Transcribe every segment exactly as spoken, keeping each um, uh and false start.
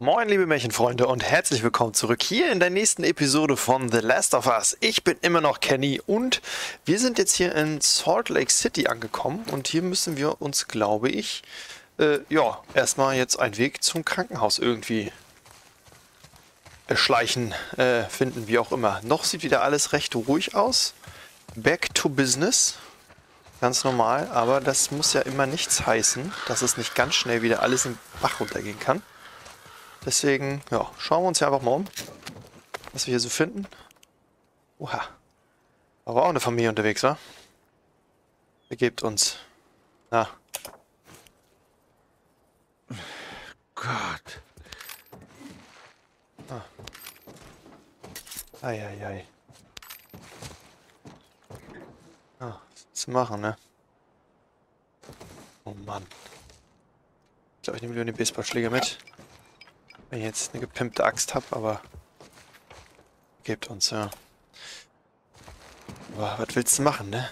Moin liebe Märchenfreunde und herzlich willkommen zurück hier in der nächsten Episode von The Last of Us. Ich bin immer noch Kenny und wir sind jetzt hier in Salt Lake City angekommen und hier müssen wir uns, glaube ich, äh, ja, erstmal jetzt einen Weg zum Krankenhaus irgendwie erschleichen, äh, finden, wie auch immer. Noch sieht wieder alles recht ruhig aus. Back to business. Ganz normal, aber das muss ja immer nichts heißen, dass es nicht ganz schnell wieder alles im Bach runtergehen kann. Deswegen, ja, schauen wir uns ja einfach mal um, was wir hier so finden. Oha. Da war auch eine Familie unterwegs, wa? Begebt uns. Na. Gott. Ah. Eieiei. Ah, was zu machen, ne? Oh Mann. Ich glaube, ich nehme lieber den Baseballschläger mit. Wenn ich jetzt eine gepimpte Axt habe, aber gebt uns, ja. Aber was willst du machen, ne?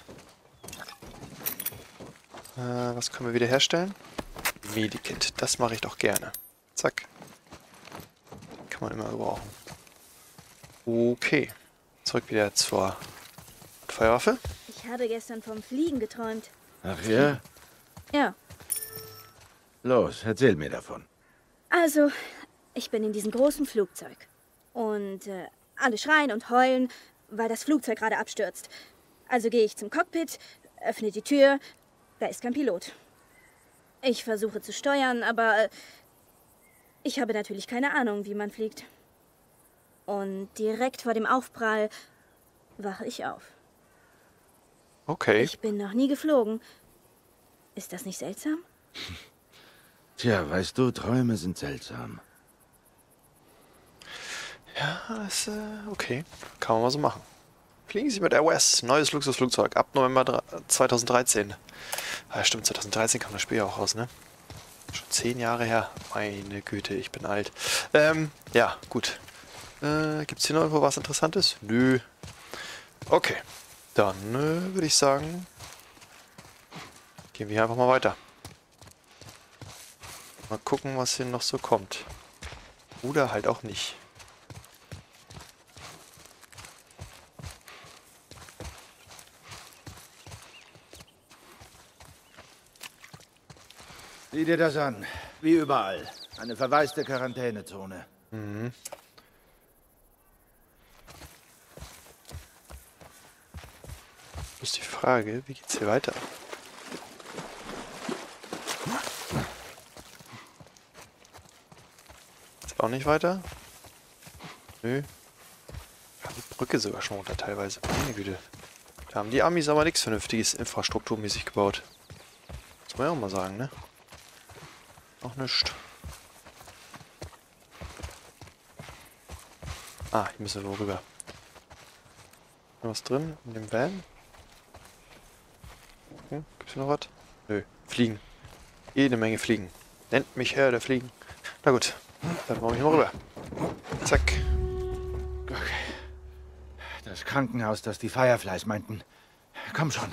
Äh, was können wir wieder herstellen? Medikit, das mache ich doch gerne. Zack. Den kann man immer gebrauchen. Okay. Zurück wieder zur Feuerwaffe. Ich habe gestern vom Fliegen geträumt. Ach ja? Ja. Los, erzähl mir davon. Also, ich bin in diesem großen Flugzeug. Und äh, alle schreien und heulen, weil das Flugzeug gerade abstürzt. Also gehe ich zum Cockpit, öffne die Tür, da ist kein Pilot. Ich versuche zu steuern, aber äh, ich habe natürlich keine Ahnung, wie man fliegt. Und direkt vor dem Aufprall wache ich auf. Okay. Ich bin noch nie geflogen. Ist das nicht seltsam? Tja, weißt du, Träume sind seltsam. Ja, ist äh, okay. Kann man mal so machen. Fliegen Sie mit Air West, neues Luxusflugzeug, ab November zweitausenddreizehn. Ah, stimmt, zweitausenddreizehn kam das Spiel ja auch raus, ne? Schon zehn Jahre her. Meine Güte, ich bin alt. Ähm, ja, gut. Äh, gibt's hier noch irgendwo was Interessantes? Nö. Okay. Dann äh, würde ich sagen, gehen wir hier einfach mal weiter. Mal gucken, was hier noch so kommt. Oder halt auch nicht. Sieh dir das an. Wie überall. Eine verwaiste Quarantänezone. Mhm. Ist die Frage, wie geht's hier weiter? Ist auch nicht weiter? Nö. Ja, die Brücke sogar schon runter teilweise. Meine Güte. Da haben die Amis aber nichts Vernünftiges infrastrukturmäßig gebaut. Muss man ja auch mal sagen, ne? Noch nichts. Ah, hier müssen wir wohl rüber. Noch was drin in dem Van? Hm, gibt's hier noch was? Nö. Fliegen. Jede Menge Fliegen. Nennt mich Herr der Fliegen. Na gut. Dann brauche ich mal rüber. Zack. Okay. Das Krankenhaus, das die Fireflies meinten. Komm schon.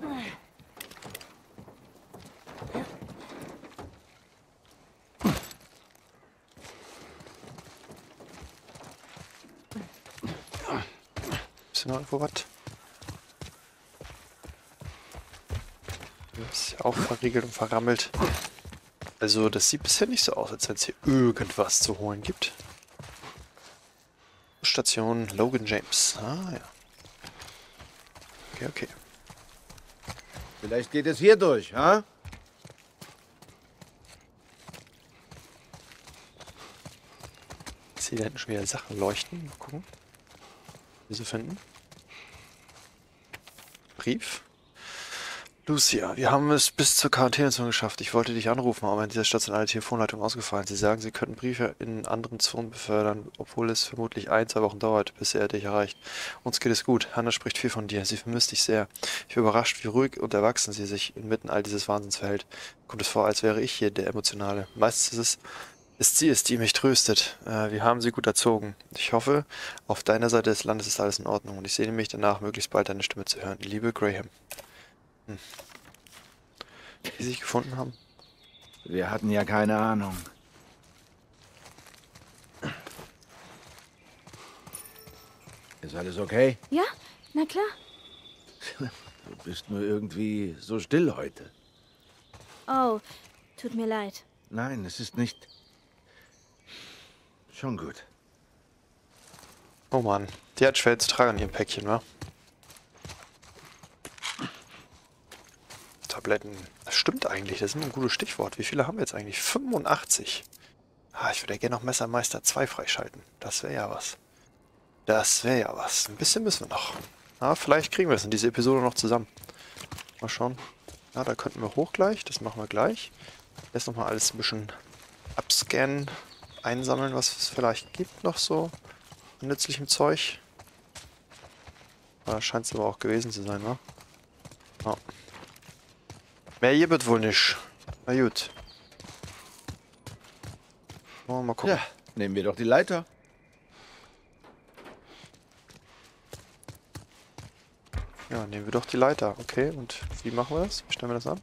Ist hier noch irgendwo was? Ist ja auch verriegelt und verrammelt. Also, das sieht bisher nicht so aus, als wenn es hier irgendwas zu holen gibt. Station Logan James. Ah, ja. Okay, okay. Vielleicht geht es hier durch, ha? Ich sehe da hinten schon wieder Sachen leuchten. Mal gucken. Wie sie finden. Brief. Lucia, wir haben es bis zur Quarantänezone geschafft. Ich wollte dich anrufen, aber in dieser Stadt sind alle Telefonleitungen ausgefallen. Sie sagen, Sie könnten Briefe in anderen Zonen befördern, obwohl es vermutlich ein, zwei Wochen dauert, bis er dich erreicht. Uns geht es gut. Hanna spricht viel von dir. Sie vermisst dich sehr. Ich bin überrascht, wie ruhig und erwachsen sie sich inmitten all dieses Wahnsinns verhält. Kommt es vor, als wäre ich hier der Emotionale. Meistens ist es ist sie es, die mich tröstet. Äh, wir haben sie gut erzogen. Ich hoffe, auf deiner Seite des Landes ist alles in Ordnung und ich sehne mich danach, möglichst bald deine Stimme zu hören. Liebe Graham. Hm. Wie sie sich gefunden haben? Wir hatten ja keine Ahnung. alles okay? Ja, na klar. Du bist nur irgendwie so still heute. Oh, tut mir leid. Nein, es ist nicht... Schon gut. Oh Mann, die hat schwer zu tragen in ihrem Päckchen, wa? Tabletten. Das stimmt eigentlich, das ist ein gutes Stichwort. Wie viele haben wir jetzt eigentlich? fünfundachtzig. Ah, ich würde ja gerne noch Messermeister zwei freischalten. Das wäre ja was. Das wäre ja was. Ein bisschen müssen wir noch. Ah, vielleicht kriegen wir es in dieser Episode noch zusammen. Mal schauen. Ja, da könnten wir hoch gleich. Das machen wir gleich. Jetzt nochmal alles ein bisschen abscannen, einsammeln, was es vielleicht gibt noch so an nützlichem Zeug. Da scheint es aber auch gewesen zu sein, ne? Ja. Mehr hier wird wohl nicht. Na gut. Oh, mal gucken. Ja, nehmen wir doch die Leiter. Ja, nehmen wir doch die Leiter. Okay, und wie machen wir das? Wie stellen wir das an?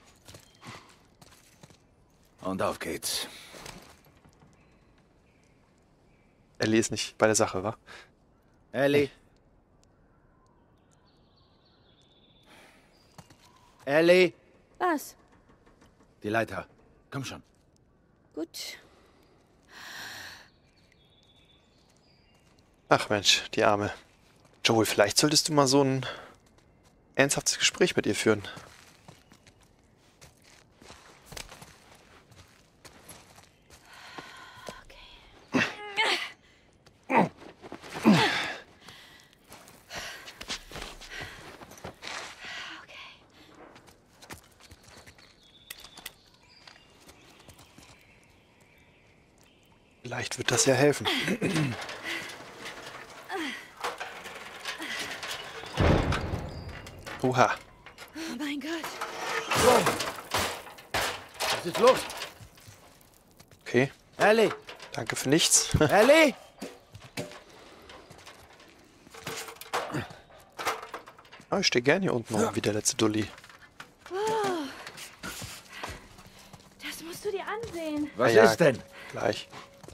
Und auf geht's. Ellie ist nicht bei der Sache, wa? Ellie. Ellie. Was? Die Leiter. Komm schon. Gut. Ach Mensch, die Arme. Joel, vielleicht solltest du mal so ein ernsthaftes Gespräch mit ihr führen. Vielleicht wird das ja helfen. Oha. Oh mein Gott. Was ist los? Okay, Ellie. danke für nichts. Ellie. Ah, ich stehe gern hier unten rum, wie der letzte Dulli. Wow. Das musst du dir ansehen. Was Ah ja, ist denn? Gleich.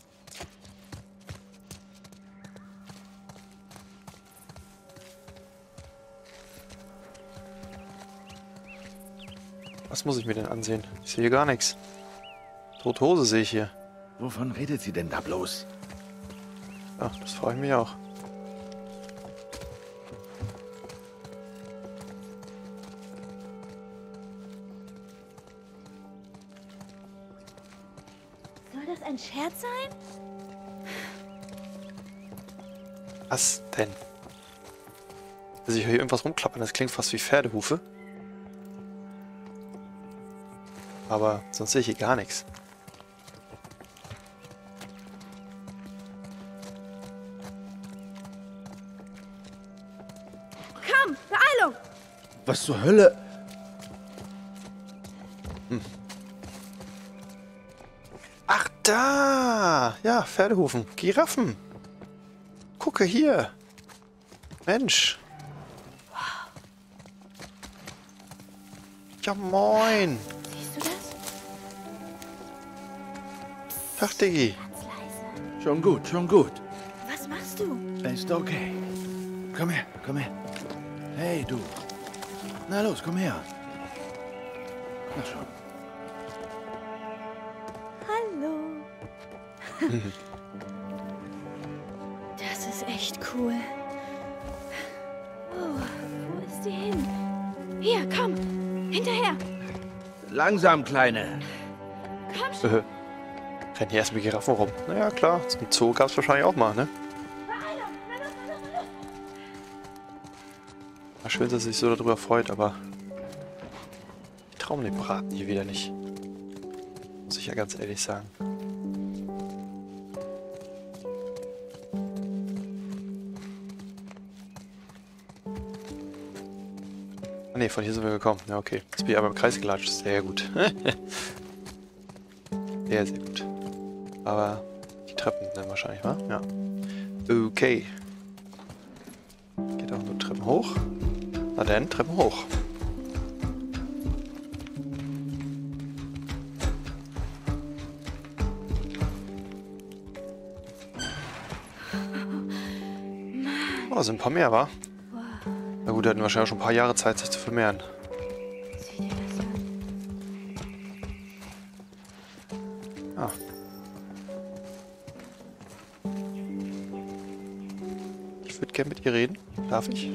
Was muss ich mir denn ansehen? Ich sehe hier gar nichts. Tote Hose sehe ich hier. Wovon redet sie denn da bloß? Ja, das frage ich mich auch. Soll das ein Scherz sein? Was denn? Also ich höre hier irgendwas rumklappern, das klingt fast wie Pferdehufe. Aber sonst sehe ich hier gar nichts. Komm, Beeilung! Was zur Hölle? Ach da! Ja, Pferdehufen. Giraffen. Gucke hier. Mensch. Ja, moin. Siehst du das? Tag, Diggi. Ganz leise. Schon gut, schon gut. Was machst du? Ist okay. Komm her, komm her. Hey, du. Na los, komm her. Na schon. Hallo. Das ist echt cool. Oh, wo ist die hin? Hier, komm. Hinterher. Langsam, Kleine. Komm schon. Äh, rennen hier erst mit Giraffen rum. Naja, klar. So ein Zoo gab es wahrscheinlich auch mal, ne? Beeilung. Na los, na los, na los. War schön, dass er sich so darüber freut, aber ich traue mir den Braten hier wieder nicht. Muss ich ja ganz ehrlich sagen. Ah ne, von hier sind wir gekommen. Ja, okay. Jetzt bin ich aber im Kreis gelatscht. Sehr gut. Sehr, sehr gut. Aber die Treppen dann wahrscheinlich, wa? Ja. Okay. Geht auch nur Treppen hoch. Na dann, Treppen hoch. Oh, da sind ein paar mehr, wa? Wow, Na gut, die hatten wahrscheinlich auch schon ein paar Jahre Zeit, sich zu vermehren. sieh dir das an. Ah. Ich würde gerne mit ihr reden. Darf ich?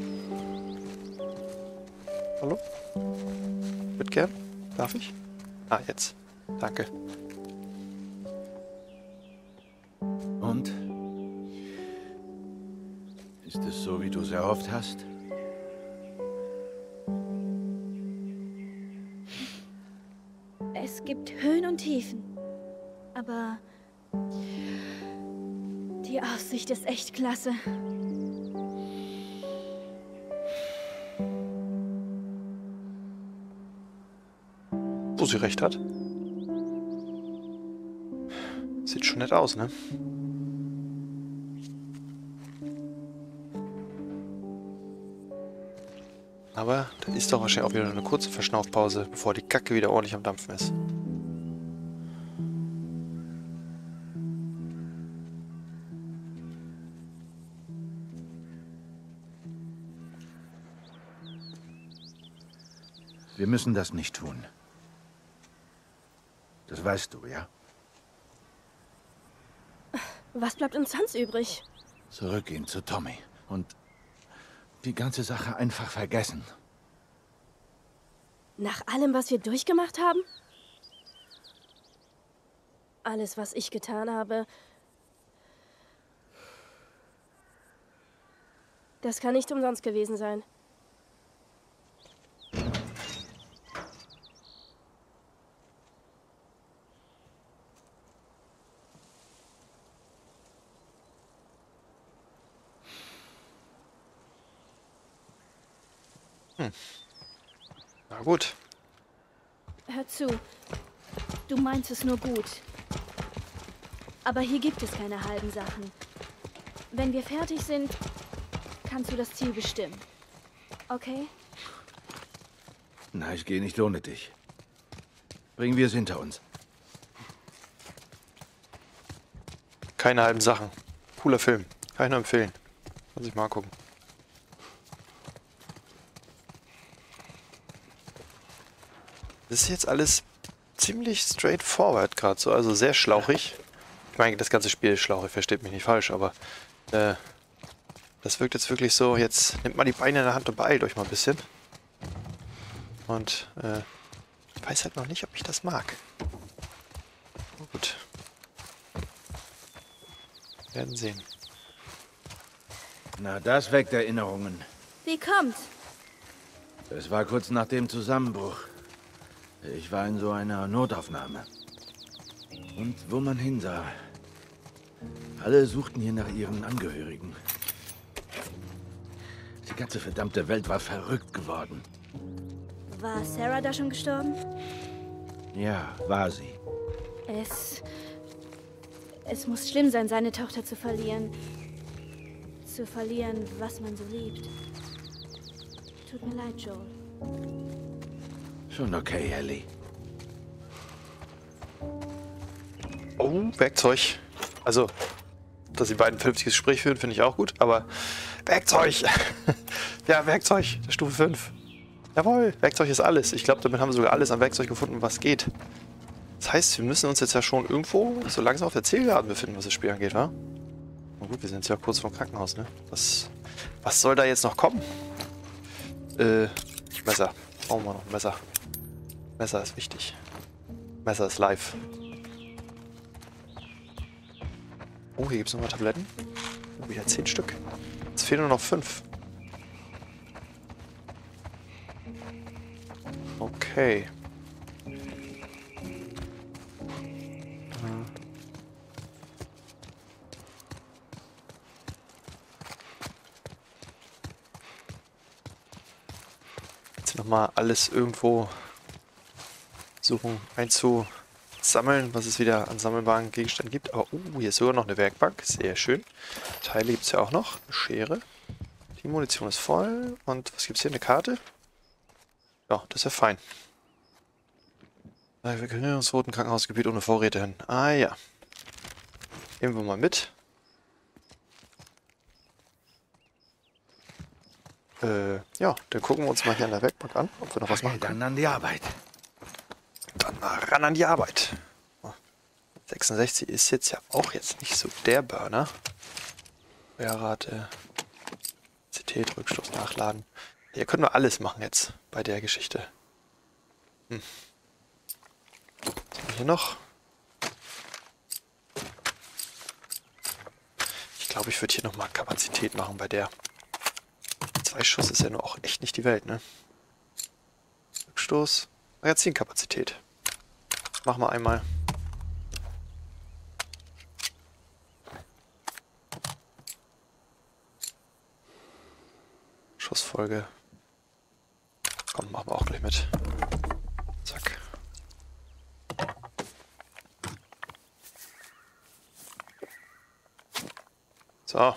Hallo? Ich würde gern. Darf ich? Ah, jetzt. Danke. Und? Ist es so, wie du es erhofft hast? Es gibt Höhen und Tiefen. Aber die Aussicht ist echt klasse. Wo sie recht hat. Sieht schon nett aus, ne? Aber da ist doch wahrscheinlich auch wieder eine kurze Verschnaufpause, bevor die Kacke wieder ordentlich am Dampfen ist. Wir müssen das nicht tun. Das weißt du, ja? Was bleibt uns sonst übrig? Zurückgehen zu Tommy und die ganze Sache einfach vergessen. Nach allem, was wir durchgemacht haben? Alles, was ich getan habe. Das kann nicht umsonst gewesen sein. Hm. Na gut. Hör zu. Du meinst es nur gut. Aber hier gibt es keine halben Sachen. Wenn wir fertig sind, kannst du das Ziel bestimmen. Okay? Na, ich gehe nicht ohne dich. Bringen wir es hinter uns. Keine halben Sachen. Cooler Film. Kann ich nur empfehlen. Muss ich mal angucken. Das ist jetzt alles ziemlich straightforward gerade so, also sehr schlauchig. Ich meine, das ganze Spiel ist schlauchig, versteht mich nicht falsch, aber äh, das wirkt jetzt wirklich so, jetzt nimmt mal die Beine in der Hand und beeilt euch mal ein bisschen. Und äh, ich weiß halt noch nicht, ob ich das mag. Oh, gut. Werden sehen. Na, das weckt Erinnerungen. Wie kommt's? Es war kurz nach dem Zusammenbruch. Ich war in so einer Notaufnahme. Und wo man hinsah, alle suchten hier nach ihren Angehörigen. Die ganze verdammte Welt war verrückt geworden. War Sarah da schon gestorben? Ja, war sie. Es... Es muss schlimm sein, seine Tochter zu verlieren. Zu verlieren, was man so liebt. Tut mir leid, Joel. Schon okay, Ellie. Oh, Werkzeug. Also, dass die beiden ein vernünftiges Gespräch führen, finde ich auch gut, aber Werkzeug! Ja, Werkzeug, der Stufe fünf. Jawohl, Werkzeug ist alles. Ich glaube, damit haben wir sogar alles an Werkzeug gefunden, was geht. Das heißt, wir müssen uns jetzt ja schon irgendwo so langsam auf der Zielgeraden befinden, was das Spiel angeht, wa? Na gut, wir sind jetzt ja kurz vor dem Krankenhaus, ne? Was, was soll da jetzt noch kommen? Äh, Messer. Brauchen wir noch ein Messer. Messer ist wichtig. Messer ist live. Oh, hier gibt es nochmal Tabletten. Oh, wieder zehn Stück. Jetzt fehlen nur noch fünf. Okay. Jetzt nochmal alles irgendwo suchen, einzusammeln, was es wieder an sammelbaren Gegenständen gibt. Aber uh, hier ist sogar noch eine Werkbank. Sehr schön. Teile gibt es ja auch noch. Eine Schere. Die Munition ist voll. Und was gibt es hier? Eine Karte? Ja, das ist ja fein. Wir können ins roten Krankenhausgebiet ohne Vorräte hin. Ah ja. Nehmen wir mal mit. Äh, ja, dann gucken wir uns mal hier an der Werkbank an, ob wir noch was machen können. Dann an die Arbeit. Dann mal ran an die Arbeit. sechsundsechzig ist jetzt ja auch jetzt nicht so der Burner. Feuerrate, Kapazität, Rückstoß nachladen. Hier können wir alles machen jetzt bei der Geschichte. Hm. Was haben wir hier noch? Ich glaube, ich würde hier nochmal Kapazität machen bei der. Zwei Schuss ist ja nur auch echt nicht die Welt, ne? Rückstoß, Magazinkapazität. Machen wir einmal. Schussfolge. Komm, machen wir auch gleich mit. Zack. So.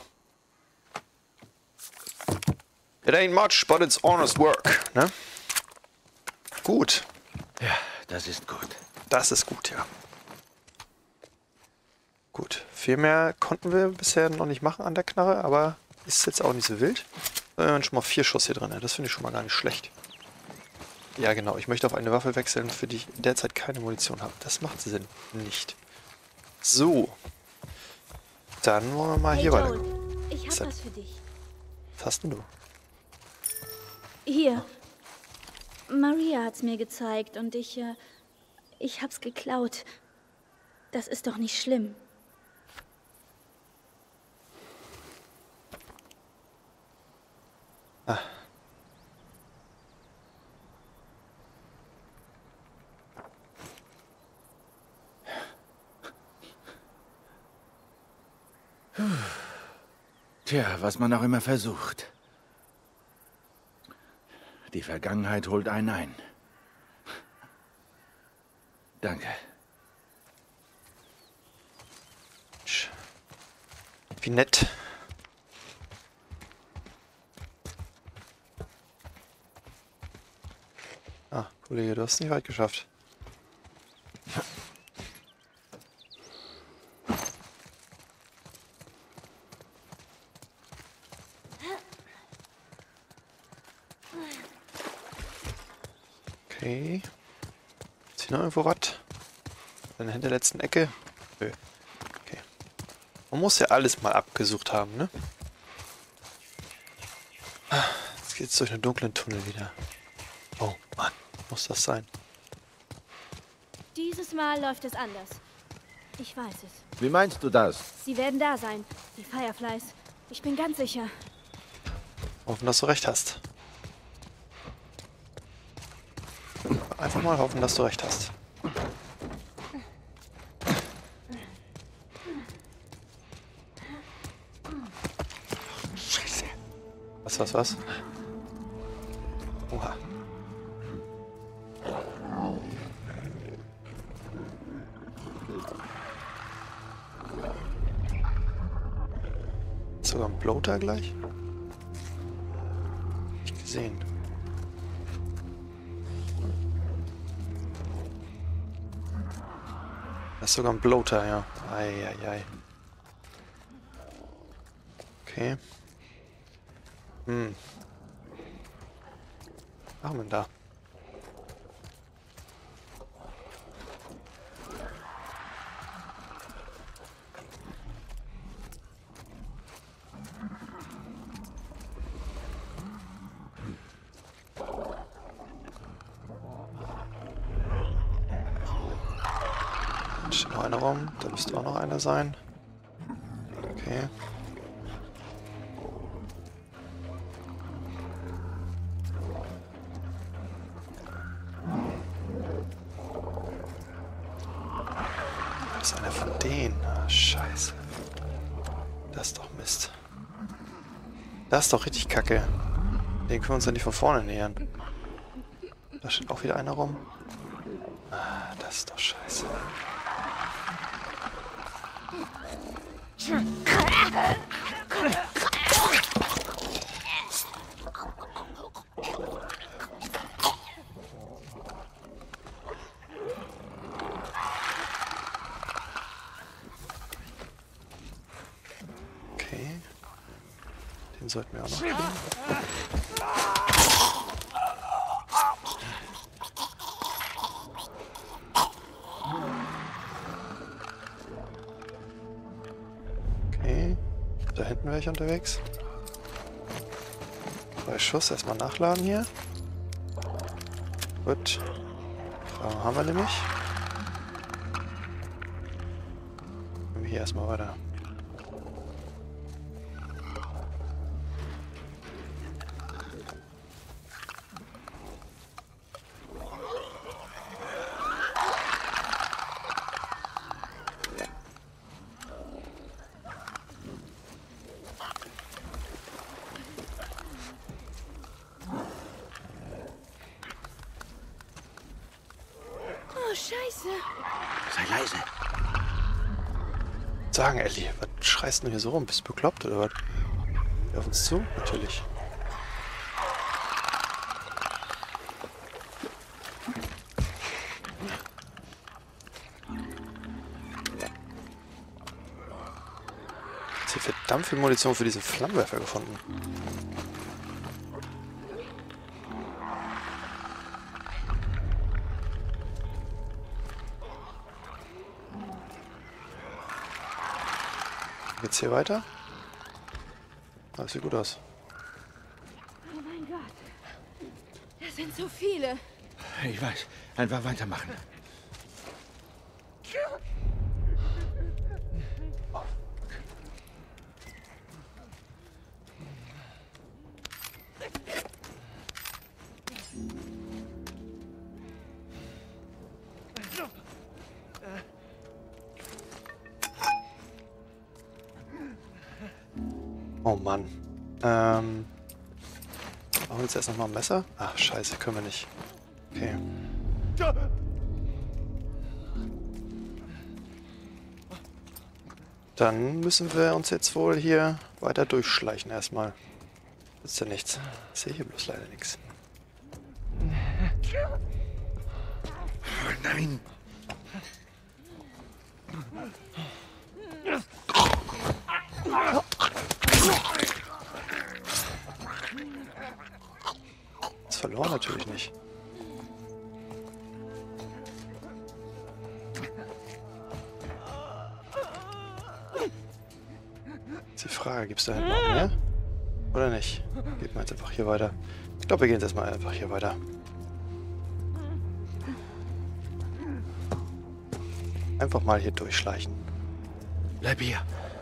It ain't much, but it's honest work, ne? Gut. Ja, das ist gut. Das ist gut, ja. Gut. Viel mehr konnten wir bisher noch nicht machen an der Knarre, aber ist jetzt auch nicht so wild. Wir haben schon mal vier Schuss hier drin. Das finde ich schon mal gar nicht schlecht. Ja, genau. Ich möchte auf eine Waffe wechseln, für die ich derzeit keine Munition habe. Das macht Sinn. Nicht. So. Dann wollen wir mal Hey hier Joel, weiter. ich hab Was was für dich. Was hast denn du? Hier. Maria hat's mir gezeigt und ich, äh, ich hab's geklaut. Das ist doch nicht schlimm. Ah. Tja, was man auch immer versucht. Die Vergangenheit holt einen ein. Danke. Wie nett. Ah, Kollege, du hast es nicht weit geschafft. Okay. Ist hier noch irgendwo was? In der hinterletzten Ecke? Nö. Okay. Man muss ja alles mal abgesucht haben, ne? Jetzt geht's durch einen dunklen Tunnel wieder. Oh Mann, muss das sein? Dieses Mal läuft es anders. Ich weiß es. Wie meinst du das? Sie werden da sein, die Fireflies. Ich bin ganz sicher. Hoffen, dass du recht hast. Einfach mal hoffen, dass du recht hast. Scheiße. Was, was, was? Oha. Ist sogar ein Bloater gleich? Nicht gesehen. Das ist sogar ein Bloater, ja. Eieiei. Okay. Hm. Was machen wir denn da? Da steht noch einer rum. Da müsste auch noch einer sein. Okay. Das ist einer von denen. Ah, scheiße. Das ist doch Mist. Das ist doch richtig kacke. Den können wir uns ja nicht von vorne nähern. Da steht auch wieder einer rum. Ah, das ist doch scheiße. sollten wir auch noch kriegen. Okay. Da hinten wäre ich unterwegs. Zwei Schuss. Erstmal nachladen hier. Gut. Da haben wir nämlich. Gehen wir hier erstmal weiter. Oh, Scheiße. Sei leise. Sagen, Ellie, was schreist du hier so rum? Bist du bekloppt oder was? Auf uns zu? Natürlich. Jetzt hier verdammt viel Munition für diesen Flammenwerfer gefunden. Geht's hier weiter? Das sieht gut aus. Oh mein Gott. Das sind so viele. Ich weiß. Einfach weitermachen. Oh Mann. Ähm. Machen wir jetzt erst nochmal ein Messer? Ach, scheiße, können wir nicht. Okay. Dann müssen wir uns jetzt wohl hier weiter durchschleichen erstmal. Ist ja nichts. Ich sehe hier bloß leider nichts. Oh nein. Das verloren natürlich nicht. Jetzt die Frage, gibt es da hinten noch mehr? Oder nicht? Geht man jetzt einfach hier weiter? Ich glaube, wir gehen jetzt erstmal einfach hier weiter. Einfach mal hier durchschleichen. Bleib hier.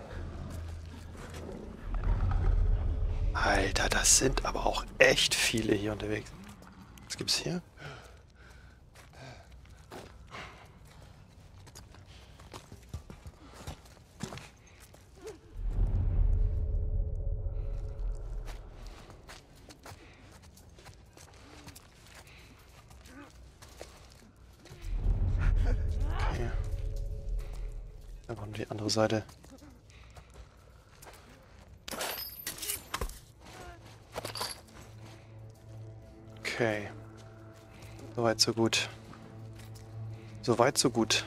Alter, das sind aber auch echt viele hier unterwegs. Was gibt's hier? Okay. Einfach nur die andere Seite. Okay. Soweit, so gut. Soweit, so gut.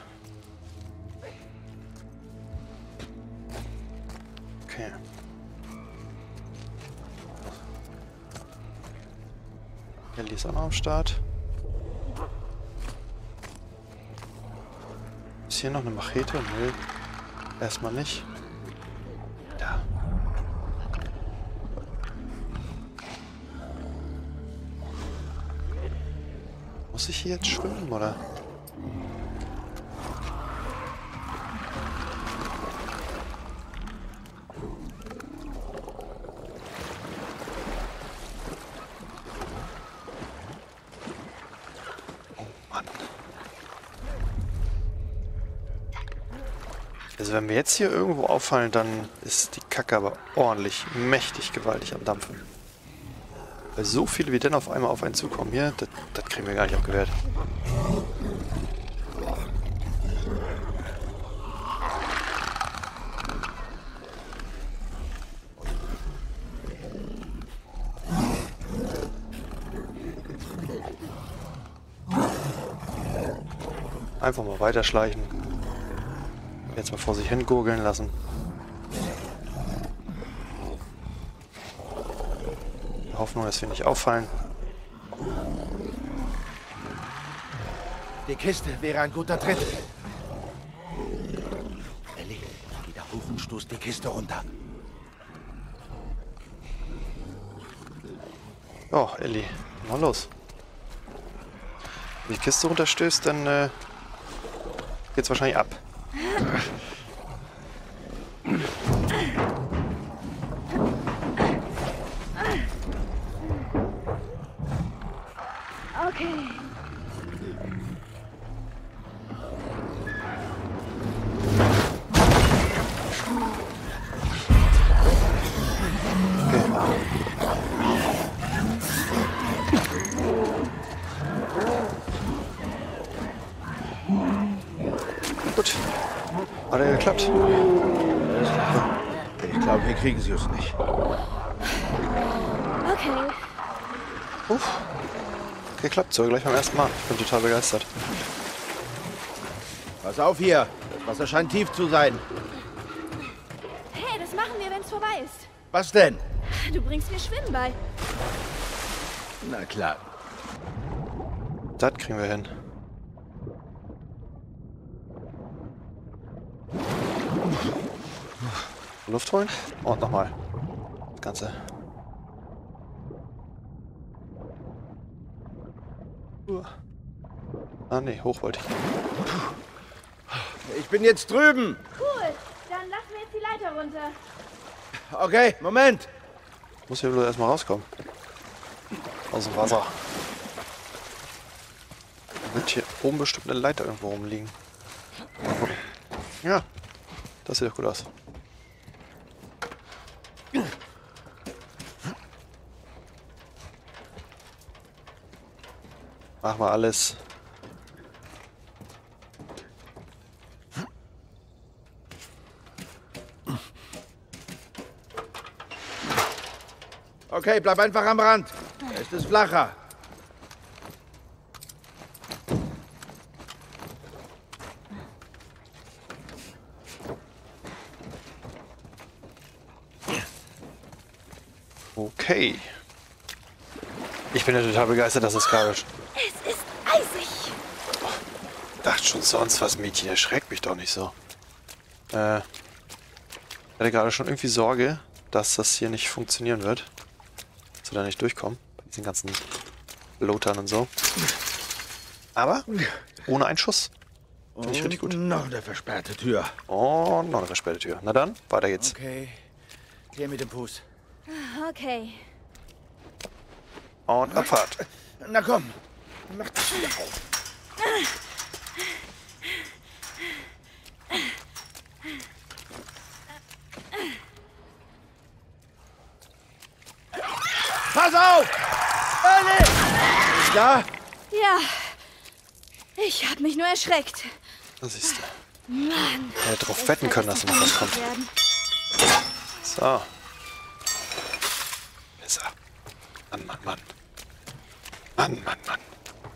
Okay. Ellie ist auch noch am Start. Ist hier noch eine Machete? Nö. Erstmal nicht. Da. Muss ich hier jetzt schwimmen, oder? Oh Mann. Also wenn wir jetzt hier irgendwo auffallen, dann ist die Kacke aber ordentlich, mächtig, gewaltig am Dampfen. Weil so viele wie denn auf einmal auf einen zukommen hier, das, das kriegen wir gar nicht abgewehrt. Einfach mal weiterschleichen. Jetzt mal vor sich hin gurgeln lassen. Die Hoffnung, dass wir nicht auffallen. Die Kiste wäre ein guter Tritt. Ellie, geh da hoch und stoß die Kiste runter. Oh, Ellie, mal los. Wenn die Kiste runterstößt, dann äh, geht's wahrscheinlich ab. Okay. Gut. Hat ja geklappt. Ich glaube, wir kriegen sie uns nicht. Okay. Uff. Geklappt, so gleich beim ersten Mal. Ich bin total begeistert. Pass auf hier. Das Wasser scheint tief zu sein. Hey, das machen wir, wenn es vorbei ist. Was denn? Du bringst mir Schwimmen bei. Na klar. Das kriegen wir hin. Luft holen und nochmal. Das Ganze. Ah ne, hoch wollte ich. Ich bin jetzt drüben. Cool. Dann lassen wir jetzt die Leiter runter. Okay, Moment. Muss hier bloß erstmal rauskommen. Aus dem Wasser. Da wird hier oben bestimmt eine Leiter irgendwo rumliegen. Mal gucken. Ja, das sieht doch gut aus. Mach mal alles. Okay, bleib einfach am Rand. Da ist es flacher. Okay. Ich bin ja total begeistert, dass es gerade... Es ist eisig. Dachte schon sonst was, Mädchen. Erschreckt mich doch nicht so. Äh... Ich hatte gerade schon irgendwie Sorge, dass das hier nicht funktionieren wird. Dass wir da nicht durchkommen. Bei diesen ganzen Lotern und so. Aber ohne einen Schuss. Finde ich richtig gut. Und noch eine versperrte Tür. Und noch eine versperrte Tür. Na dann, weiter geht's. Okay. Hier mit dem Fuß. Okay. Und Abfahrt. Na komm. Mach das wieder auf. Pass auf! Ellie! Ja? Ja. Ich habe mich nur erschreckt. Das siehst du. Mann. Ja, drauf wetten können, dass noch was kommt. Werden. So. Besser. Mann, Mann, Mann. Mann, Mann, Mann.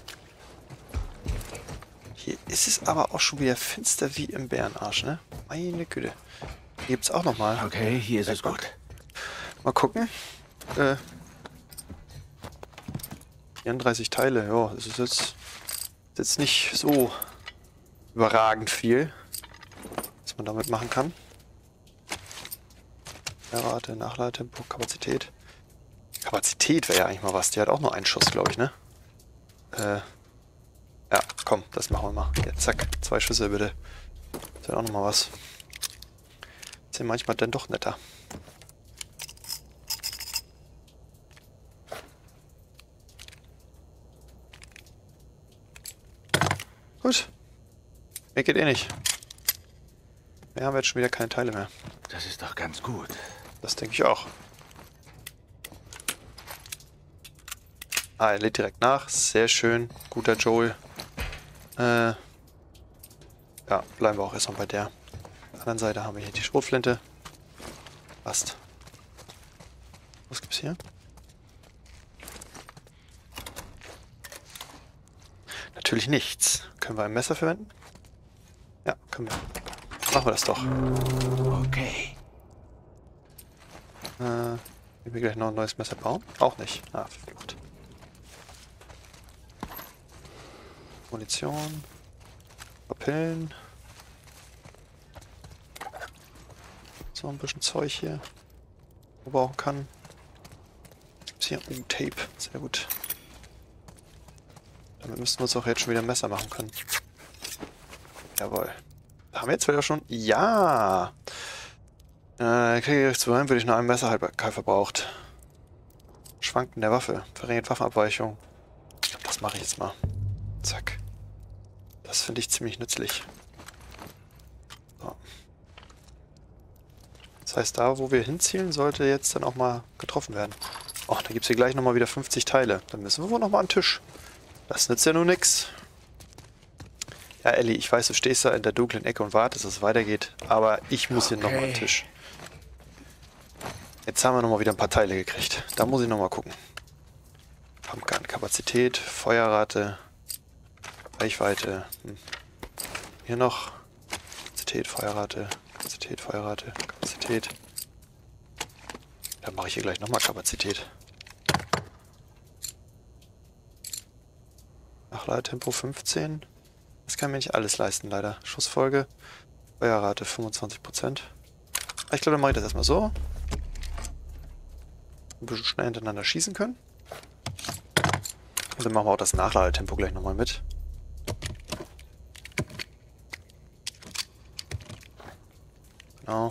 Hier ist es aber auch schon wieder finster wie im Bärenarsch, ne? Meine Güte. Hier gibt's auch noch mal. Okay, hier ist es gut. Mal gucken. Äh. vierunddreißig Teile, ja, das ist jetzt, ist jetzt nicht so überragend viel, was man damit machen kann. Rate, Nachladetempo, Kapazität. Kapazität wäre ja eigentlich mal was. Die hat auch nur einen Schuss, glaube ich, ne? Äh. Ja, komm, das machen wir mal. Ja, zack, zwei Schüsse bitte. Das wäre auch noch mal was. Ist ja manchmal dann doch netter. Gut. Mehr geht eh nicht. Wir haben jetzt schon wieder keine Teile mehr. Das ist doch ganz gut. Das denke ich auch. Ah, er lädt direkt nach. Sehr schön. Guter Joel. Äh, ja, bleiben wir auch erstmal bei der. Auf der anderen Seite haben wir hier die Schrotflinte. Passt. Was gibt's hier? Natürlich nichts. Können wir ein Messer verwenden? Ja, können wir. Machen wir das doch. Okay. Äh, Können wir gleich noch ein neues Messer bauen? Auch nicht. Ah, verflucht. Munition. Pillen. So ein bisschen Zeug hier. Wo brauchen kann. Gibt's hier ein Tape. Sehr gut. Damit müssten wir uns auch jetzt schon wieder ein Messer machen können. Jawohl. Haben wir jetzt wieder schon? Ja! Äh, Kriegsgerichtshof würde ich nur ein Messerhaltbarkeit verbraucht. Schwanken der Waffe. Verringert Waffenabweichung. Ich glaube, das mache ich jetzt mal. Zack. Das finde ich ziemlich nützlich. So. Das heißt, da, wo wir hinzielen, sollte jetzt dann auch mal getroffen werden. Oh, da gibt es hier gleich nochmal wieder fünfzig Teile. Dann müssen wir wohl nochmal an den Tisch. Das nützt ja nur nix. Ja, Ellie, ich weiß, du stehst da in der dunklen Ecke und wartest, dass es weitergeht. Aber ich muss hier Okay. nochmal an den Tisch. Jetzt haben wir nochmal wieder ein paar Teile gekriegt. Da muss ich nochmal gucken. Pumpgun, Kapazität, Feuerrate, Reichweite. Hm. Hier noch. Kapazität, Feuerrate, Kapazität, Feuerrate, Kapazität. Dann mache ich hier gleich nochmal Kapazität. Nachladetempo fünfzehn. Das kann mir nicht alles leisten, leider. Schussfolge. Feuerrate fünfundzwanzig Prozent. Ich glaube, dann mache ich das erstmal so. Ein bisschen schnell hintereinander schießen können. Und dann machen wir auch das Nachladetempo gleich nochmal mit. Genau.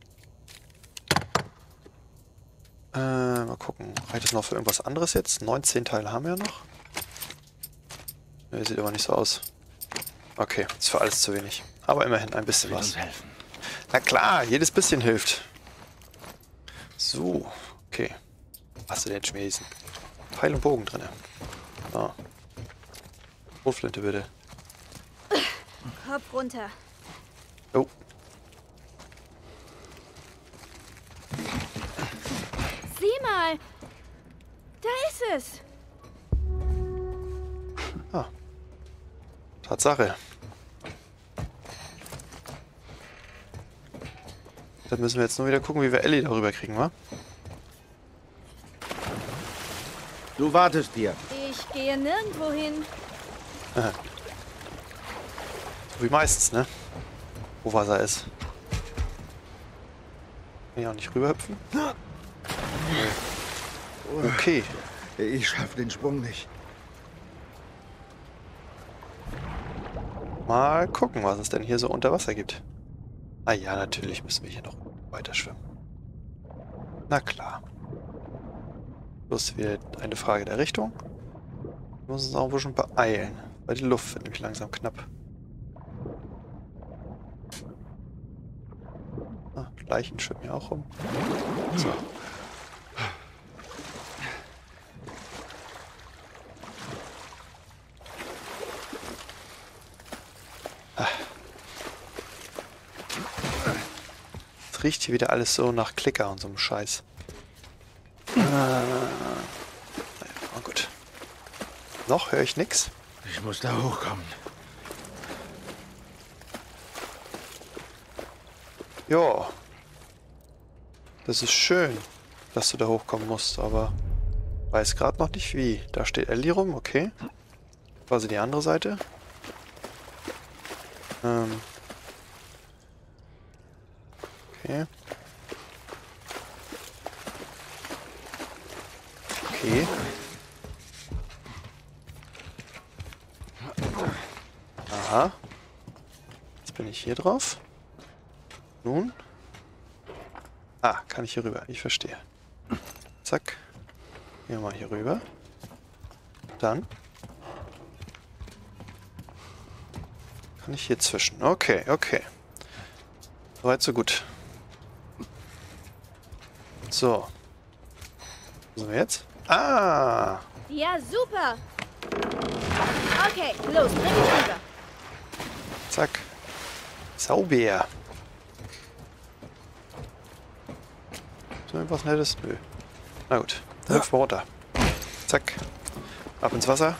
Äh, mal gucken. Reicht das noch für irgendwas anderes jetzt? neunzehn Teile haben wir ja noch. Ne, sieht aber nicht so aus. Okay, ist für alles zu wenig. Aber immerhin ein bisschen Will was. uns helfen. Na klar, jedes bisschen hilft. So, okay. Hast du denn schon diesen Pfeil und Bogen drin? So. Schrotflinte bitte. Kopf runter. Oh. Sieh mal. Da ist es. Ah. Tatsache. Dann müssen wir jetzt nur wieder gucken, wie wir Ellie darüber kriegen, wa? Du wartest hier. Ich gehe nirgendwo hin. So wie meistens, ne? Wo Wasser ist. Kann ich auch nicht rüberhüpfen? Okay. Ich schaffe den Sprung nicht. Mal gucken, was es denn hier so unter Wasser gibt. Ah ja, natürlich müssen wir hier noch weiter schwimmen. Na klar. Bloß wieder eine Frage der Richtung. Wir müssen uns auch ein bisschen beeilen, weil die Luft wird nämlich langsam knapp. Ah, Leichen schwimmen hier auch rum. So. Es riecht hier wieder alles so nach Klicker und so einem Scheiß. Ah, naja, oh gut. Noch höre ich nix. Ich muss da hochkommen. Ja. Das ist schön, dass du da hochkommen musst, aber weiß gerade noch nicht wie. Da steht Ellie rum, okay. Quasi die andere Seite. Ähm. Okay. Okay. Aha. Jetzt bin ich hier drauf. Nun. Ah, kann ich hier rüber. Ich verstehe. Zack. Gehen wir mal hier rüber. Dann. Kann ich hier zwischen. Okay, okay. Soweit, so gut. So. Wo sind wir jetzt? Ah! Ja, super. Okay, los, bring mich rüber. Zack. Sauber. Ist noch irgendwas Nettes? Nö. Na gut. Dann hüpfen wir runter. Zack. Ab ins Wasser.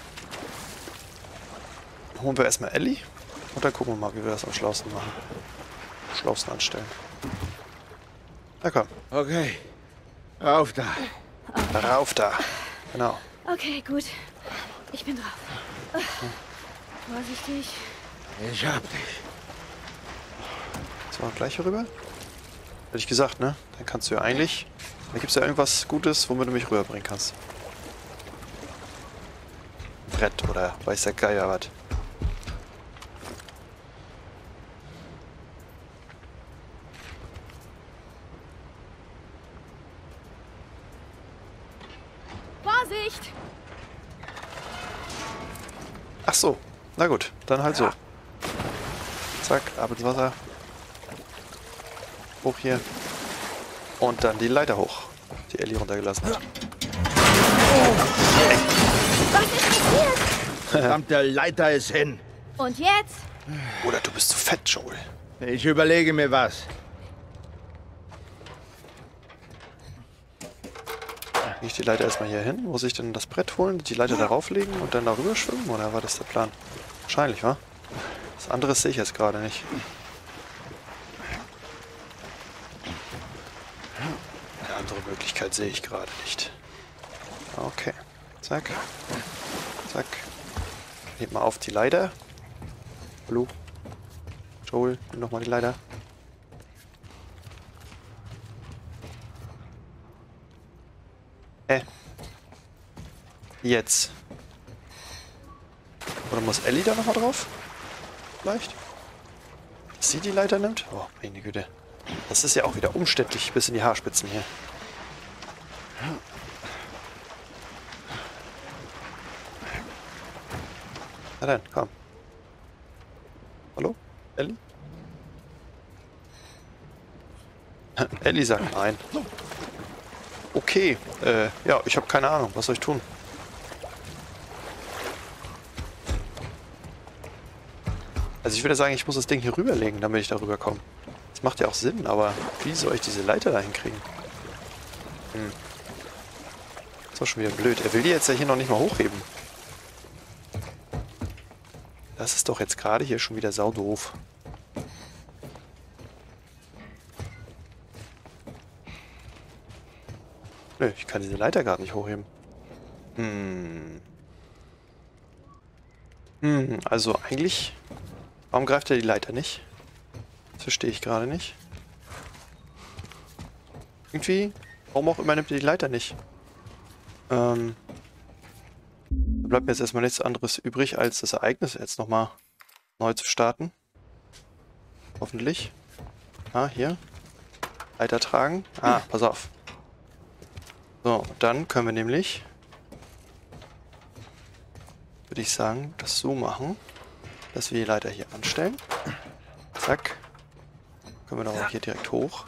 Dann holen wir erstmal Ellie. Und dann gucken wir mal, wie wir das am schlausten machen. Schlausten anstellen. Na komm. Okay. Rauf da. Rauf da. Genau. Okay, gut. Ich bin drauf. Vorsichtig. Ich hab dich. So, gleich hier rüber? Hätte ich gesagt, ne? Dann kannst du ja eigentlich... Da gibt es ja irgendwas Gutes, womit du mich rüberbringen kannst. Ein Brett oder weiß der Geier was. Vorsicht! Ach so. Na gut, dann halt so. Zack, ab ins Wasser. Hoch hier. Und dann die Leiter hoch, die Ellie runtergelassen hat. Was ist passiert? Verdammte Leiter ist hin. Und jetzt? Oder du bist zu fett, Joel. Ich überlege mir was. Gehe ich die Leiter erstmal hier hin? Muss ich denn das Brett holen, die Leiter darauf legen und dann darüber schwimmen? Oder war das der Plan? Wahrscheinlich, wa? Das andere sehe ich jetzt gerade nicht. Eine andere Möglichkeit sehe ich gerade nicht. Okay. Zack. Zack. Heb mal auf die Leiter. Hallo? Joel, nimm nochmal die Leiter. Äh. Jetzt. Oder muss Ellie da nochmal drauf? Vielleicht? Dass sie die Leiter nimmt? Oh, meine Güte. Das ist ja auch wieder umständlich bis in die Haarspitzen hier. Na dann, komm. Hallo? Ellie? Ellie sagt nein. Okay, äh, ja, ich habe keine Ahnung. Was soll ich tun? Also ich würde sagen, ich muss das Ding hier rüberlegen, damit ich darüber komme. Das macht ja auch Sinn, aber wie soll ich diese Leiter da hinkriegen? Hm. Das ist doch schon wieder blöd. Er will die jetzt ja hier noch nicht mal hochheben. Das ist doch jetzt gerade hier schon wieder saudoof. Nö, ich kann diese Leiter gar nicht hochheben. Hm. Hm, also eigentlich... Warum greift er die Leiter nicht? Das verstehe ich gerade nicht. Irgendwie, warum auch immer nimmt er die Leiter nicht? Ähm... Da bleibt mir jetzt erstmal nichts anderes übrig, als das Ereignis jetzt nochmal neu zu starten. Hoffentlich. Ah, hier. Leiter tragen. Ah, pass auf. So, dann können wir nämlich, würde ich sagen, das so machen, dass wir die Leiter hier anstellen. Zack. Können wir doch auch hier direkt hoch.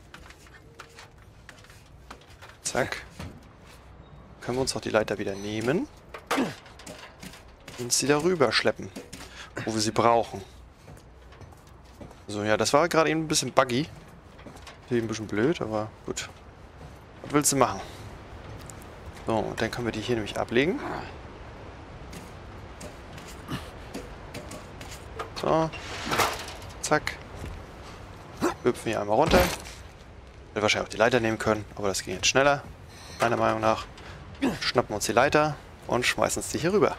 Zack. Können wir uns auch die Leiter wieder nehmen und sie darüber schleppen, wo wir sie brauchen. So, ja, das war gerade eben ein bisschen buggy. Ein bisschen blöd, aber gut. Was willst du machen? So, und dann können wir die hier nämlich ablegen. So. Zack. Hüpfen hier einmal runter. Wir wahrscheinlich auch die Leiter nehmen können, aber das ging jetzt schneller, meiner Meinung nach. Schnappen uns die Leiter und schmeißen uns die hier rüber.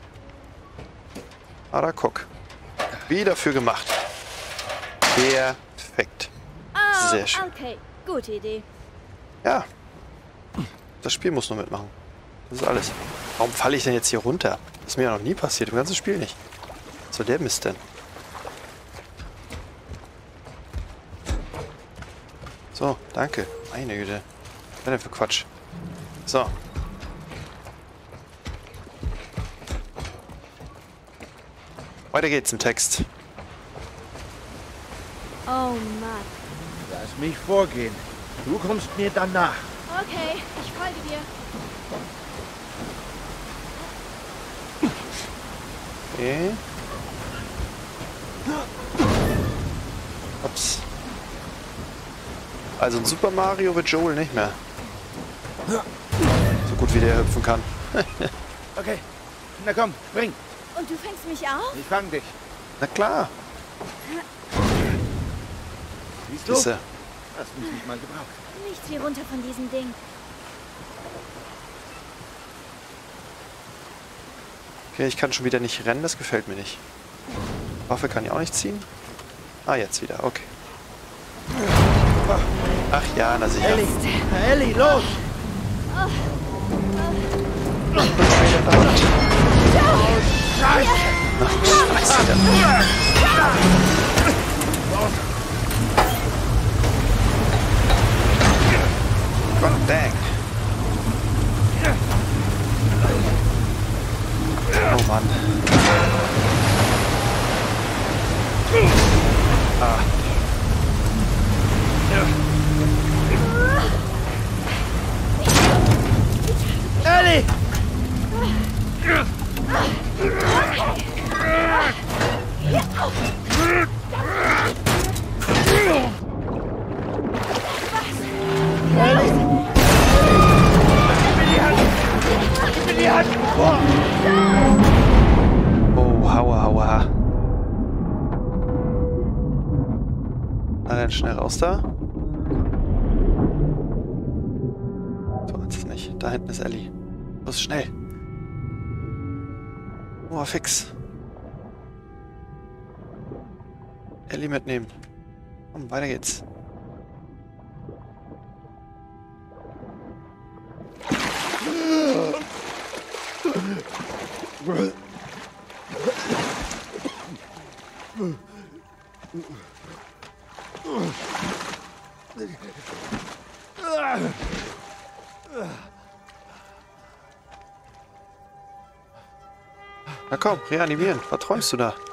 Ah, da guck. Wie dafür gemacht. Perfekt. Oh, Sehr schön. okay. Gute Idee. Ja. Das Spiel muss nur mitmachen. Das ist alles. Warum falle ich denn jetzt hier runter? Das ist mir ja noch nie passiert, im ganzen Spiel nicht. Was soll der Mist denn? So, danke. Meine Güte. Was ist denn für Quatsch? So. Weiter geht's im Text. Oh Mann. Lass mich vorgehen. Du kommst mir danach. Okay, ich folge dir. Okay. Ups. Also ein Super Mario wird Joel nicht mehr. So gut wie der hüpfen kann. Okay. Na komm, spring. Und du fängst mich auf? Ich fang dich. Na klar. Siehst du? Siehste. Hast mich nicht mal gebraucht. Nichts wie runter von diesem Ding. Okay, ich kann schon wieder nicht rennen, das gefällt mir nicht. Waffe kann ich auch nicht ziehen. Ah, jetzt wieder, okay. Ach ja, na sicher. Ellie! Ellie, los! God dang. Oh Mann. Ah. Ellie! Oh, haua, haua. Na dann schnell raus da. So, jetzt nicht. Da hinten ist Ellie. Los, schnell. Oh, fix. Ellie mitnehmen. Komm, weiter geht's. Na komm, reanimieren. Was träumst du da?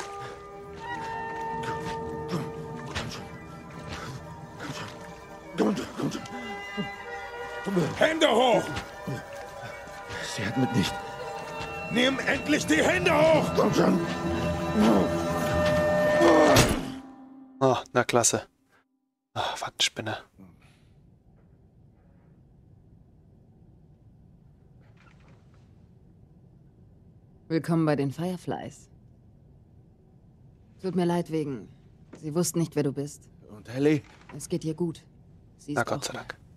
Hände hoch! Sie hat mit nicht. Nimm endlich die Hände hoch! Komm schon! Oh, na klasse. Ah, was ein Spinner. Willkommen bei den Fireflies. Tut mir leid wegen... Sie wussten nicht, wer du bist. Und Ellie? Es geht ihr gut. Sie ist Na Gott auch sei da. Dank.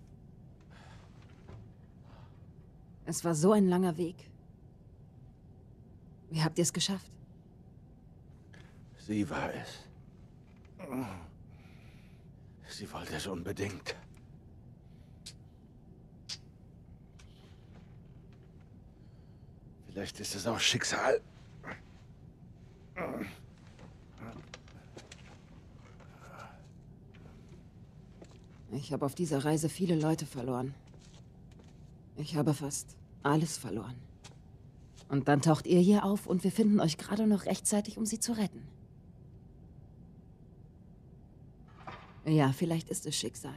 Es war so ein langer Weg. Wie habt ihr es geschafft? Sie war es. Sie wollte es unbedingt. Vielleicht ist es auch Schicksal. Ich habe auf dieser Reise viele Leute verloren. Ich habe fast alles verloren. Und dann taucht ihr hier auf und wir finden euch gerade noch rechtzeitig, um sie zu retten. Ja, vielleicht ist es Schicksal.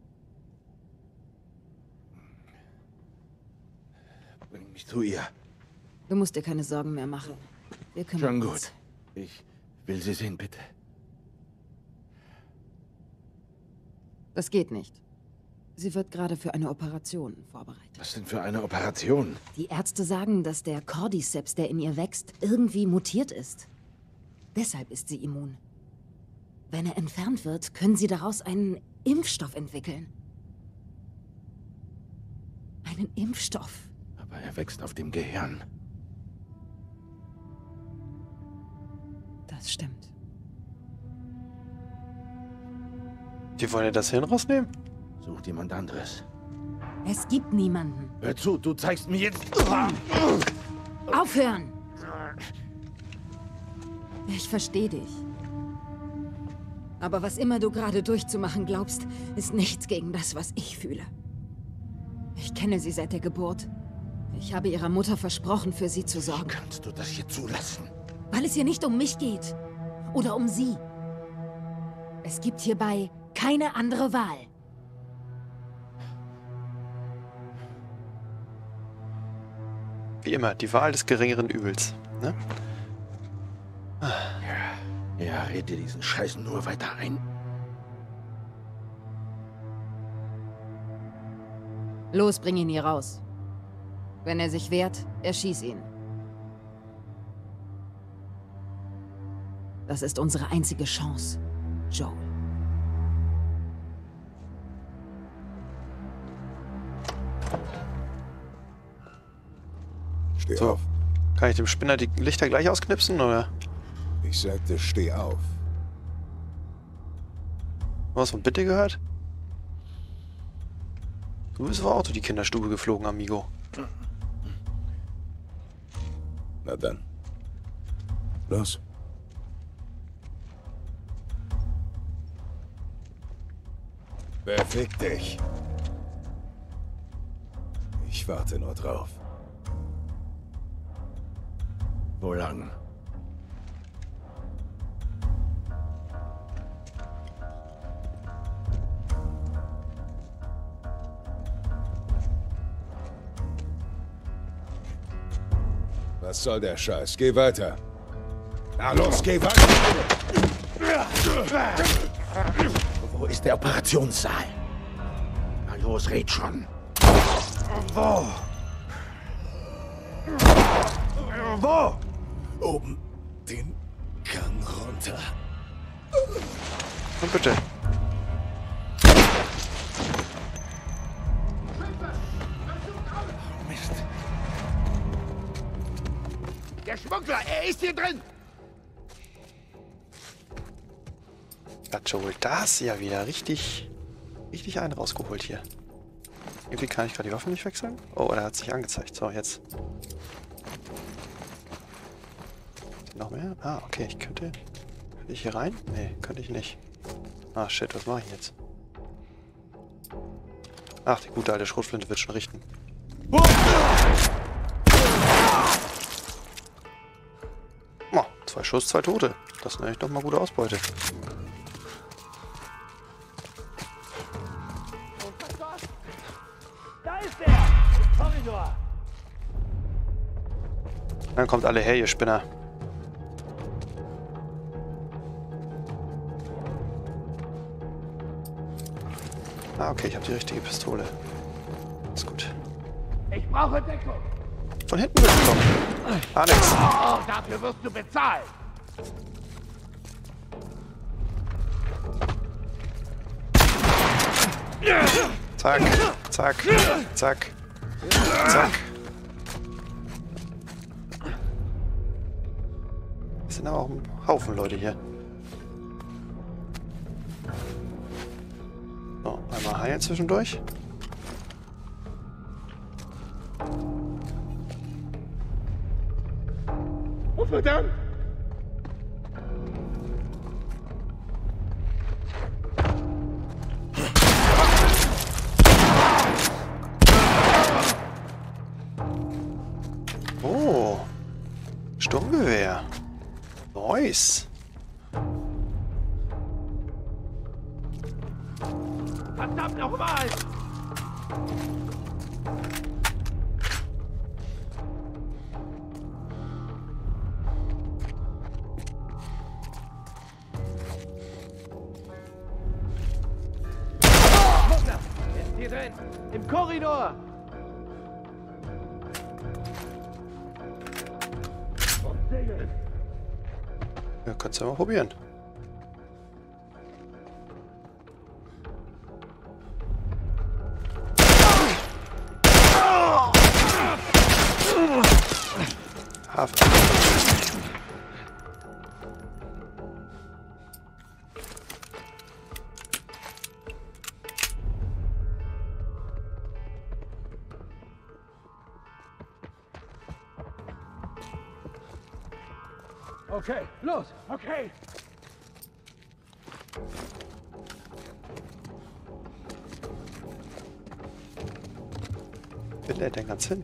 Bring mich zu ihr. Du musst dir keine Sorgen mehr machen. Wir kümmern Schon uns. gut. Ich will sie sehen, bitte. Das geht nicht. Sie wird gerade für eine Operation vorbereitet. Was denn für eine Operation? Die Ärzte sagen, dass der Cordyceps, der in ihr wächst, irgendwie mutiert ist. Deshalb ist sie immun. Wenn er entfernt wird, können sie daraus einen Impfstoff entwickeln. Einen Impfstoff. Aber er wächst auf dem Gehirn. Das stimmt. Die wollen ja das Hirn rausnehmen? Sucht jemand anderes. Es gibt niemanden. Hör zu, du zeigst mir jetzt... Aufhören! Ich verstehe dich. Aber was immer du gerade durchzumachen glaubst, ist nichts gegen das, was ich fühle. Ich kenne sie seit der Geburt. Ich habe ihrer Mutter versprochen, für sie zu sorgen. Kannst du das hier zulassen? Weil es hier nicht um mich geht. Oder um sie. Es gibt hierbei keine andere Wahl. Wie immer, die Wahl des geringeren Übels. Ne? Ja, red dir diesen Scheiß nur weiter ein. Los, bring ihn hier raus. Wenn er sich wehrt, erschieß ihn. Das ist unsere einzige Chance, Joel. Steh So. auf. Kann ich dem Spinner die Lichter gleich ausknipsen, oder? Ich sagte, steh auf. Was von Bitte gehört? Du bist wohl auch durch die Kinderstube geflogen, Amigo. Na dann. Los. Beweg dich. Ich warte nur drauf. Wo lang? Was soll der Scheiß? Geh weiter. Na los, geh weiter. Wo ist der Operationssaal? Na los, red schon. Wo? Wo? Oben den Gang runter. Und bitte. Mist. Der Schmuggler, er ist hier drin! Hat Joel das ja wieder richtig, richtig einen rausgeholt hier. Irgendwie kann ich gerade die Waffe nicht wechseln. Oh, er hat sich angezeigt. So, jetzt. Noch mehr? Ah, okay, ich könnte... Könnte ich hier rein? Nee, könnte ich nicht. Ah, shit, was mache ich jetzt? Ach, die gute alte Schrotflinte wird schon richten. Oh, zwei Schuss, zwei Tote. Das ist eigentlich doch mal gute Ausbeute. Da ist er! Im Korridor! Dann kommt alle her, ihr Spinner. Ah, okay, ich habe die richtige Pistole. Ist gut. Ich brauche Deckung! Von hinten wird es kommen. Alex. Oh, dafür wirst du bezahlt! Zack, zack, zack, zack. Es sind aber auch ein Haufen Leute hier. So, einmal heilen zwischendurch. Oh, verdammt! Oh, Sturmgewehr. Nice. Verdammt nochmal! Schmuggler! Er ist hier drin! Im Korridor! Ja, kannst du ja mal probieren. Hafen. Okay, los! Okay! Will er denn ganz hin?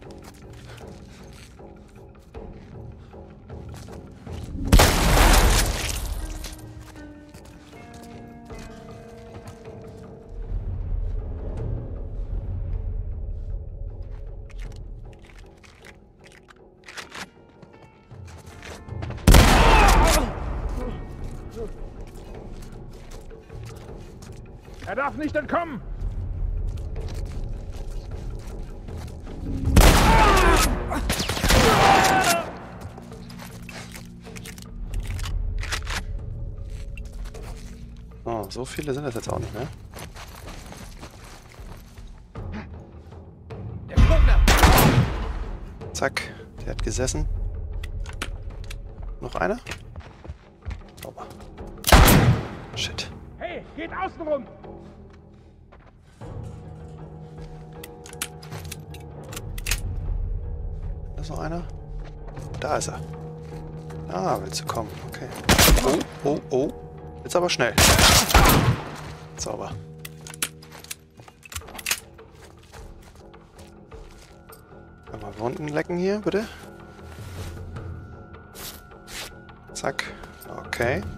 Er darf nicht entkommen! Oh, so viele sind das jetzt auch nicht mehr. Der Schmuggler! Zack. Der hat gesessen. Noch einer? Sauber. Shit. Hey, geht außen rum! Da ist noch einer. Da ist er. Ah, willst du kommen? Okay. Oh, oh, oh. Jetzt aber schnell. Sauber. Mal Wunden lecken hier, bitte. Zack. Okay. Gehen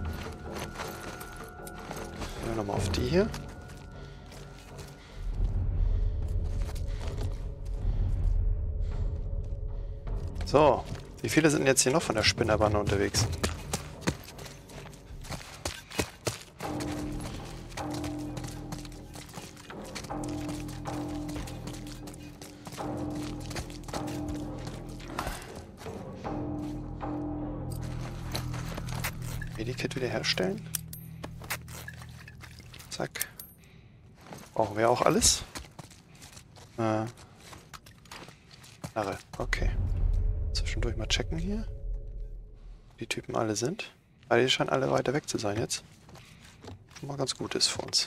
wir nochmal auf die hier. So. Wie viele sind jetzt hier noch von der Spinnerbande unterwegs? Medikit wiederherstellen. Zack. Brauchen wir auch alles? Äh. Narre. Okay. Zwischendurch mal checken hier. Die Typen alle sind. Aber die scheinen alle weiter weg zu sein jetzt. Schon mal ganz gut ist für uns.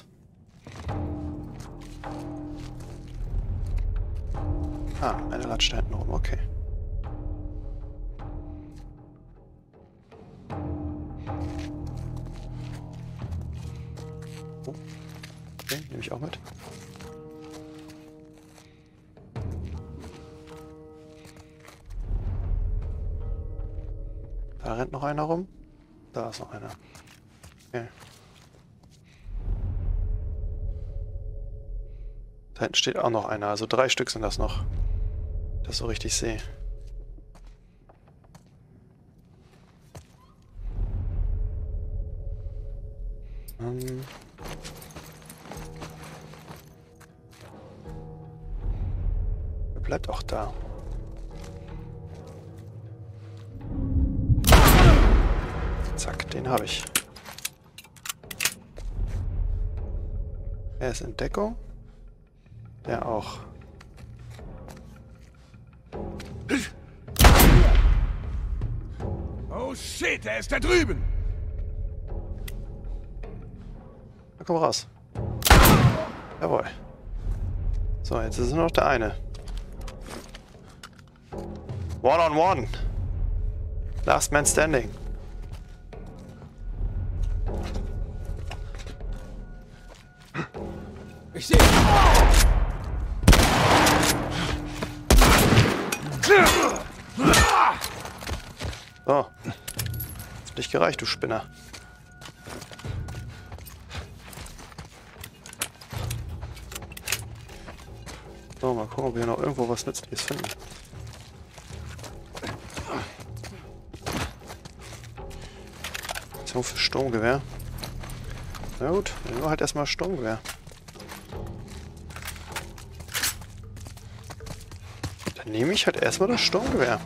Ah, eine latscht da hinten rum. Okay. Oh. Okay, nehme ich auch mit. Da rennt noch einer rum. Da ist noch einer. Okay. Da hinten steht auch noch einer. Also drei Stück sind das noch. Das so richtig sehe. Ähm. Er bleibt auch da. Zack, den habe ich. Er ist in Deckung. Der auch. Oh shit, er ist da drüben! Na komm raus. Jawohl. So, jetzt ist nur noch der eine. One on one. Last man standing. Ich sehe. So. Hat nicht gereicht, du Spinner. So, mal gucken, ob wir noch irgendwo was Nützliches finden. So, für Sturmgewehr. Na gut, nehmen wir halt erstmal Sturmgewehr. Dann nehme ich halt erstmal das Sturmgewehr.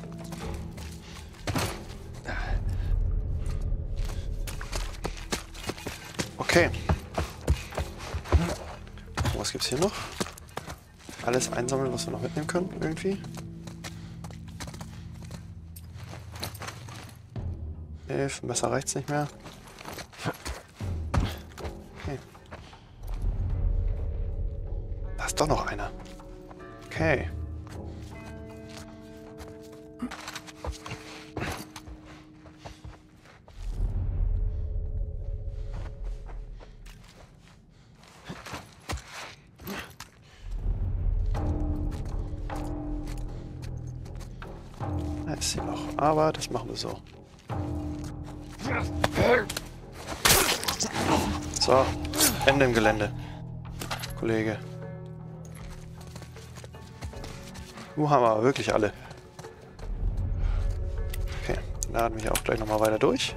Okay. Was gibt's hier noch? Alles einsammeln, was wir noch mitnehmen können, irgendwie. Elf, Messer reicht's nicht mehr. Okay. Da ist doch noch einer. Okay. Da ist sie noch. Aber das machen wir so. So, Ende im Gelände, Kollege. Nu haben wir aber wirklich alle. Okay, dann laden wir hier auch gleich nochmal weiter durch.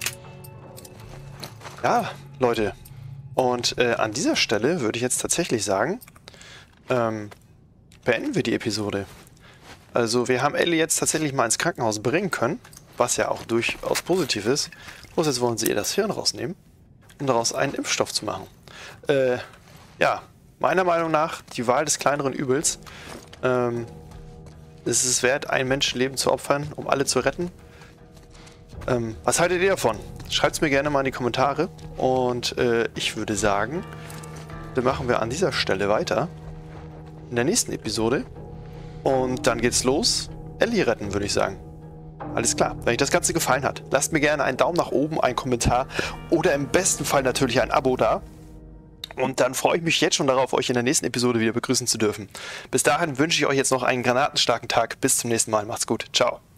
Ja, Leute. Und äh, an dieser Stelle würde ich jetzt tatsächlich sagen, ähm, beenden wir die Episode. Also wir haben Ellie jetzt tatsächlich mal ins Krankenhaus bringen können, was ja auch durchaus positiv ist. Bloß jetzt wollen sie ihr das Hirn rausnehmen, um daraus einen Impfstoff zu machen. Äh, ja, meiner Meinung nach die Wahl des kleineren Übels. Ähm, ist es wert, ein Menschenleben zu opfern, um alle zu retten? Ähm, was haltet ihr davon? Schreibt es mir gerne mal in die Kommentare. Und äh, ich würde sagen, dann machen wir an dieser Stelle weiter. In der nächsten Episode. Und dann geht's los. Ellie retten, würde ich sagen. Alles klar. Wenn euch das Ganze gefallen hat, lasst mir gerne einen Daumen nach oben, einen Kommentar oder im besten Fall natürlich ein Abo da. Und dann freue ich mich jetzt schon darauf, euch in der nächsten Episode wieder begrüßen zu dürfen. Bis dahin wünsche ich euch jetzt noch einen granatenstarken Tag. Bis zum nächsten Mal. Macht's gut. Ciao.